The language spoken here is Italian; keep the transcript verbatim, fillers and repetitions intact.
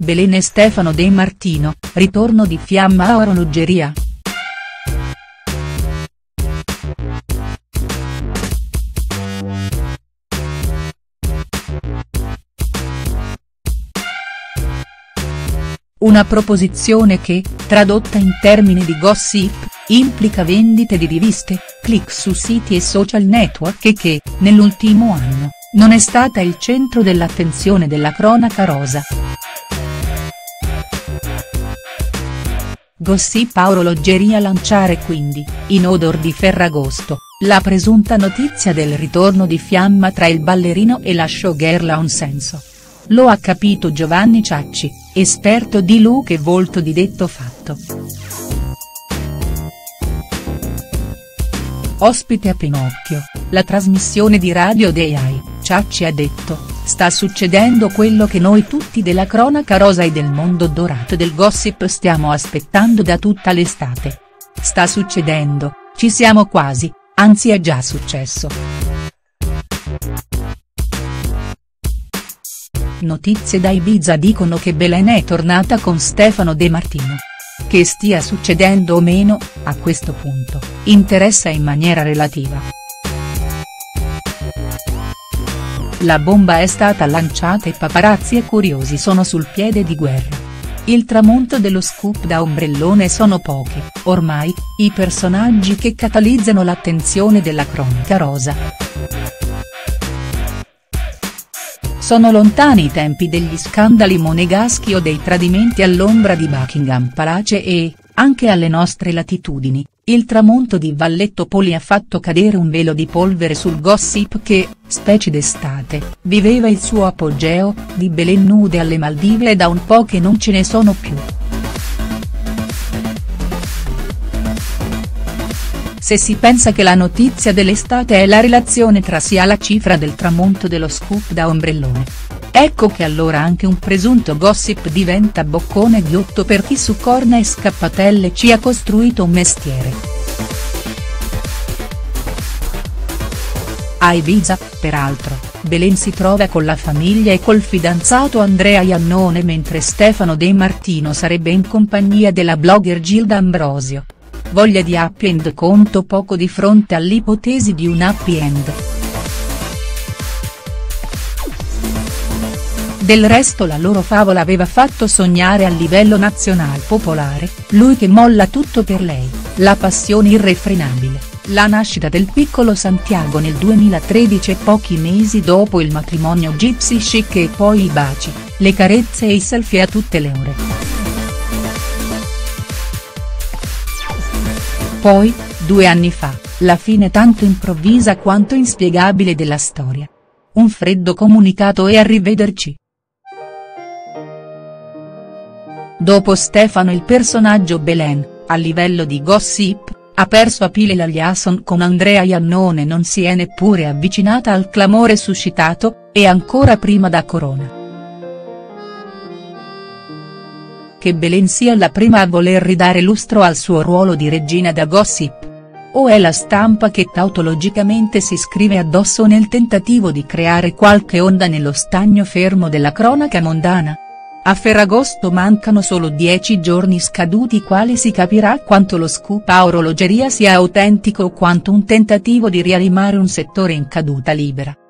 Belen e Stefano De Martino, ritorno di fiamma a orologeria. Una proposizione che, tradotta in termini di gossip, implica vendite di riviste, click su siti e social network e che, nell'ultimo anno, non è stata il centro dell'attenzione della cronaca rosa. Gossip a orologeria lanciare quindi, in odor di Ferragosto, la presunta notizia del ritorno di fiamma tra il ballerino e la showgirl ha un senso. Lo ha capito Giovanni Ciacci, esperto di look e volto di detto fatto. Ospite a Pinocchio, la trasmissione di Radio D A I, Ciacci ha detto: sta succedendo quello che noi tutti della cronaca rosa e del mondo dorato del gossip stiamo aspettando da tutta l'estate. Sta succedendo, ci siamo quasi, anzi è già successo. Notizie da Ibiza dicono che Belen è tornata con Stefano De Martino. Che stia succedendo o meno, a questo punto, interessa in maniera relativa. La bomba è stata lanciata e paparazzi e curiosi sono sul piede di guerra. Il tramonto dello scoop da ombrellone sono pochi, ormai, i personaggi che catalizzano l'attenzione della cronaca rosa. Sono lontani i tempi degli scandali monegaschi o dei tradimenti all'ombra di Buckingham Palace e, anche alle nostre latitudini, il tramonto di Valletto Poli ha fatto cadere un velo di polvere sul gossip che, specie d'estate, viveva il suo apogeo, di Belen nude alle Maldive e da un po' che non ce ne sono più. Se si pensa che la notizia dell'estate è la relazione tra sia la cifra del tramonto dello scoop da ombrellone. Ecco che allora anche un presunto gossip diventa boccone ghiotto per chi su corna e scappatelle ci ha costruito un mestiere. A Ibiza, peraltro, Belen si trova con la famiglia e col fidanzato Andrea Iannone mentre Stefano De Martino sarebbe in compagnia della blogger Gilda Ambrosio. Voglia di happy end conto poco di fronte all'ipotesi di un happy end. Del resto la loro favola aveva fatto sognare a livello nazional popolare, lui che molla tutto per lei, la passione irrefrenabile, la nascita del piccolo Santiago nel duemilatredici e pochi mesi dopo il matrimonio gypsy chic e poi i baci, le carezze e i selfie a tutte le ore. Poi, due anni fa, la fine tanto improvvisa quanto inspiegabile della storia. Un freddo comunicato e arrivederci. Dopo Stefano il personaggio Belen, a livello di gossip, ha perso appeal la liaison con Andrea Iannone non si è neppure avvicinata al clamore suscitato, e ancora prima da Corona. Che Belen sia la prima a voler ridare lustro al suo ruolo di regina da gossip? O è la stampa che tautologicamente si scrive addosso nel tentativo di creare qualche onda nello stagno fermo della cronaca mondana? A Ferragosto mancano solo dieci giorni scaduti quali si capirà quanto lo scoop a orologeria sia autentico o quanto un tentativo di rianimare un settore in caduta libera.